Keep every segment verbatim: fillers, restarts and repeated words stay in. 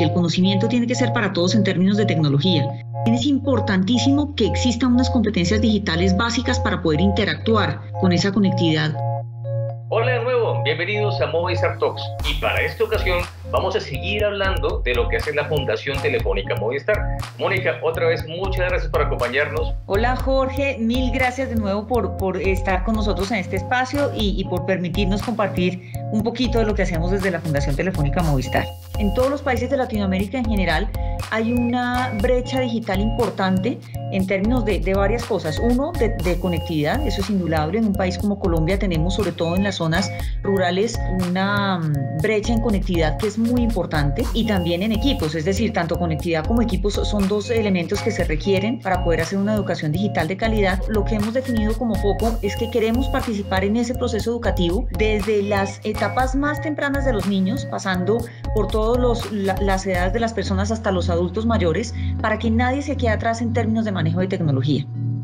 el conocimiento tiene que ser para todos en términos de tecnología. Es importantísimo que existan unas competencias digitales básicas para poder interactuar con esa conectividad. Hola de nuevo, bienvenidos a Movistar Talks. Y para esta ocasión vamos a seguir hablando de lo que hace la Fundación Telefónica Movistar. Mónica, otra vez muchas gracias por acompañarnos. Hola Jorge, mil gracias de nuevo por, por estar con nosotros en este espacio y, y por permitirnos compartir un poquito de lo que hacemos desde la Fundación Telefónica Movistar. En todos los países de Latinoamérica en general hay una brecha digital importante en términos de, de varias cosas. Uno, de, de conectividad, eso es indudable. En un país como Colombia tenemos, sobre todo en las zonas rurales, una um, brecha en conectividad que es muy importante, y también en equipos, es decir, tanto conectividad como equipos son dos elementos que se requieren para poder hacer una educación digital de calidad. Lo que hemos definido como foco es que queremos participar en ese proceso educativo desde las etapas más tempranas de los niños, pasando por todas la, las edades de las personas hasta los adultos mayores, para que nadie se quede atrás en términos de manejo de tecnología.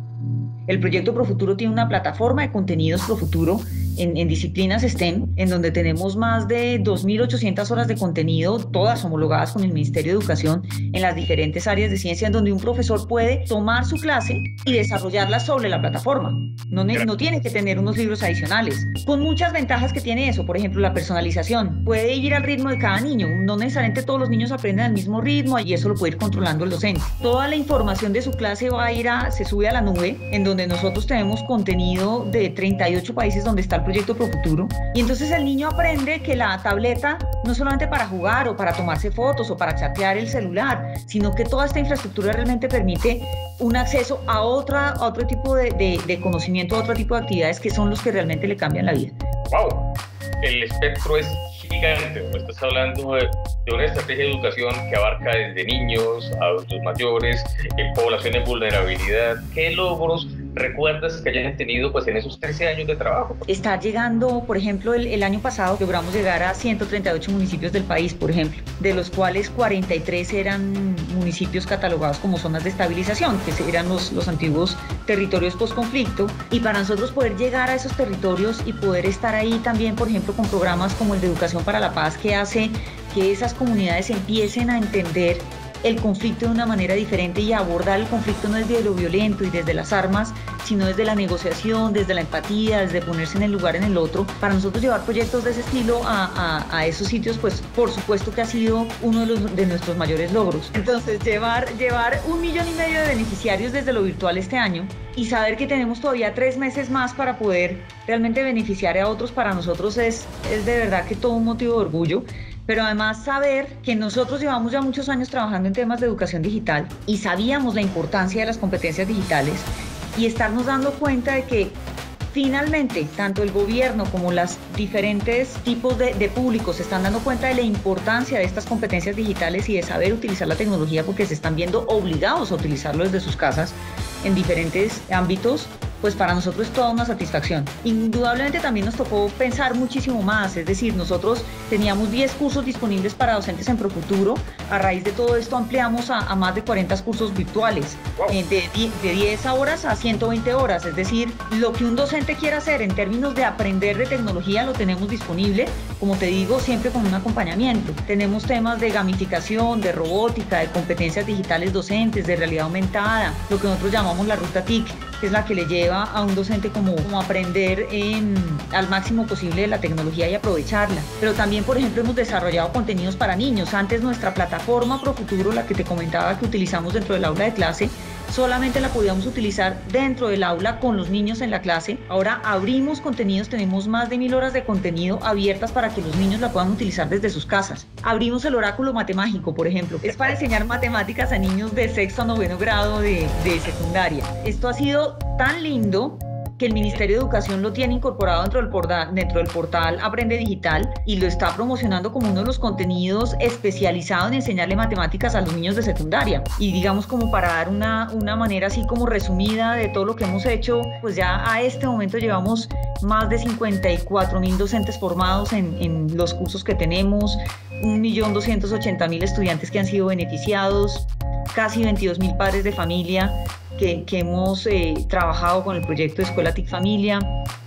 El proyecto Profuturo tiene una plataforma de contenidos Profuturo en, en disciplinas STEM, en donde tenemos más de dos mil ochocientas horas de contenido, todas homologadas con el Ministerio de Educación en las diferentes áreas de ciencia, en donde un profesor puede tomar su clase y desarrollarla sobre la plataforma. No, no tiene que tener unos libros adicionales, con muchas ventajas que tiene eso. Por ejemplo, la personalización. Puede ir al ritmo de cada niño. No necesariamente todos los niños aprenden al mismo ritmo, y eso lo puede ir controlando el docente. Toda la información de su clase va a ir a, se sube a la nube, en donde nosotros tenemos contenido de treinta y ocho países donde está el proyecto Profuturo, y entonces el niño aprende que la tableta no es solamente para jugar o para tomarse fotos o para chatear el celular, sino que toda esta infraestructura realmente permite un acceso a, otra, a otro tipo de, de, de conocimiento, a otro tipo de actividades que son los que realmente le cambian la vida. ¡Wow! El espectro es gigante. Me estás hablando de, de una estrategia de educación que abarca desde niños, adultos mayores, en población en vulnerabilidad. ¿Qué logros recuerdas que hayan tenido pues en esos trece años de trabajo? Está llegando, por ejemplo, el, el año pasado logramos llegar a ciento treinta y ocho municipios del país, por ejemplo, de los cuales cuarenta y tres eran municipios catalogados como zonas de estabilización, que eran los, los antiguos territorios postconflicto, y para nosotros poder llegar a esos territorios y poder estar ahí también, por ejemplo, con programas como el de Educación para la Paz, que hace que esas comunidades empiecen a entender el conflicto de una manera diferente y abordar el conflicto no desde lo violento y desde las armas, sino desde la negociación, desde la empatía, desde ponerse en el lugar en el otro. Para nosotros llevar proyectos de ese estilo a, a, a esos sitios, pues por supuesto que ha sido uno de, los, de nuestros mayores logros. Entonces, llevar, llevar un millón y medio de beneficiarios desde lo virtual este año, y saber que tenemos todavía tres meses más para poder realmente beneficiar a otros, para nosotros es, es de verdad que todo un motivo de orgullo. Pero además saber que nosotros llevamos ya muchos años trabajando en temas de educación digital y sabíamos la importancia de las competencias digitales, y estarnos dando cuenta de que finalmente tanto el gobierno como los diferentes tipos de, de públicos se están dando cuenta de la importancia de estas competencias digitales y de saber utilizar la tecnología, porque se están viendo obligados a utilizarlo desde sus casas en diferentes ámbitos. Pues para nosotros es toda una satisfacción. Indudablemente también nos tocó pensar muchísimo más, es decir, nosotros teníamos diez cursos disponibles para docentes en Profuturo. A raíz de todo esto ampliamos a, a más de cuarenta cursos virtuales, wow. eh, de, de diez horas a ciento veinte horas, es decir, lo que un docente quiera hacer en términos de aprender de tecnología lo tenemos disponible, como te digo, siempre con un acompañamiento. Tenemos temas de gamificación, de robótica, de competencias digitales docentes, de realidad aumentada, lo que nosotros llamamos la ruta T I C, que es la que le lleva a un docente como, como aprender en, al máximo posible de la tecnología y aprovecharla. Pero también, por ejemplo, hemos desarrollado contenidos para niños. Antes nuestra plataforma Profuturo, la que te comentaba que utilizamos dentro del aula de clase, solamente la podíamos utilizar dentro del aula con los niños en la clase. Ahora abrimos contenidos, tenemos más de mil horas de contenido abiertas para que los niños la puedan utilizar desde sus casas. Abrimos el oráculo matemático, por ejemplo. Es para enseñar matemáticas a niños de sexto a noveno grado de, de secundaria. Esto ha sido tan lindo que el Ministerio de Educación lo tiene incorporado dentro del, portal, dentro del portal Aprende Digital, y lo está promocionando como uno de los contenidos especializados en enseñarle matemáticas a los niños de secundaria. Y digamos, como para dar una, una manera así como resumida de todo lo que hemos hecho, pues ya a este momento llevamos más de cincuenta y cuatro mil docentes formados en, en los cursos que tenemos, un millón doscientos ochenta mil estudiantes que han sido beneficiados, casi veintidós mil padres de familia que, que hemos eh, trabajado con el proyecto de Escuela T I C Familia,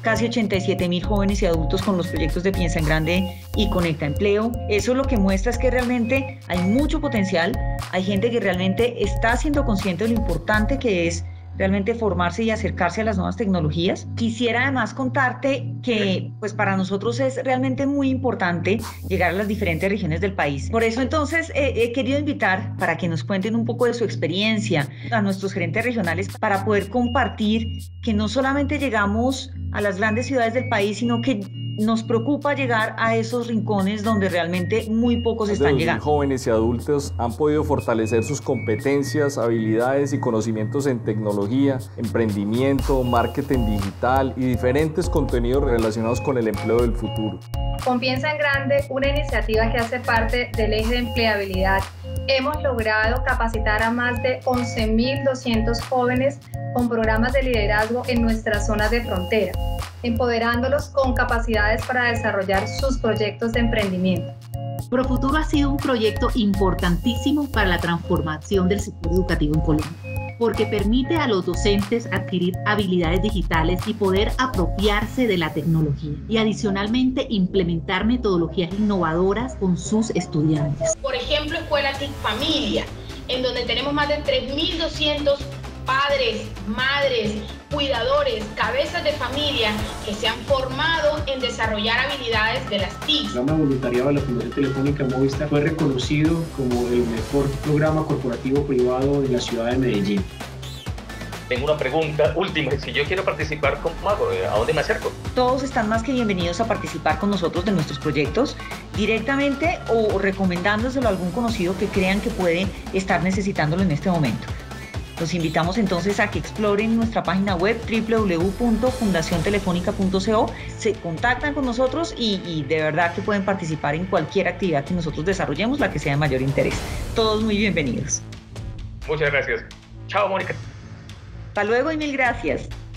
casi ochenta y siete mil jóvenes y adultos con los proyectos de Piensa en Grande y Conecta Empleo. Eso lo que muestra es que realmente hay mucho potencial, hay gente que realmente está siendo consciente de lo importante que es realmente formarse y acercarse a las nuevas tecnologías. Quisiera además contarte que pues para nosotros es realmente muy importante llegar a las diferentes regiones del país. Por eso entonces eh, he querido invitar para que nos cuenten un poco de su experiencia a nuestros gerentes regionales para poder compartir que no solamente llegamos a las grandes ciudades del país, sino que nos preocupa llegar a esos rincones donde realmente muy pocos están llegando. Jóvenes y adultos han podido fortalecer sus competencias, habilidades y conocimientos en tecnología, emprendimiento, marketing digital y diferentes contenidos relacionados con el empleo del futuro. Con Piensa en Grande, una iniciativa que hace parte del eje de empleabilidad, hemos logrado capacitar a más de once mil doscientos jóvenes con programas de liderazgo en nuestras zonas de frontera, empoderándolos con capacidades para desarrollar sus proyectos de emprendimiento. Profuturo ha sido un proyecto importantísimo para la transformación del sector educativo en Colombia, porque permite a los docentes adquirir habilidades digitales y poder apropiarse de la tecnología y adicionalmente implementar metodologías innovadoras con sus estudiantes. Por ejemplo, Escuela TIC Familia, en donde tenemos más de tres mil doscientos padres, madres, cuidadores, cabezas de familia que se han formado en desarrollar habilidades de las T I C. El programa voluntariado de la Fundación Telefónica Movistar fue reconocido como el mejor programa corporativo privado de la ciudad de Medellín. Tengo una pregunta última. Si yo quiero participar, ¿cómo hago? ¿A dónde me acerco? Todos están más que bienvenidos a participar con nosotros de nuestros proyectos directamente o recomendándoselo a algún conocido que crean que puede estar necesitándolo en este momento. Los invitamos entonces a que exploren nuestra página web doble u doble u doble u punto fundación telefónica punto co, se contactan con nosotros y, y de verdad que pueden participar en cualquier actividad que nosotros desarrollemos, la que sea de mayor interés. Todos muy bienvenidos. Muchas gracias. Chao, Mónica. Hasta luego y mil gracias.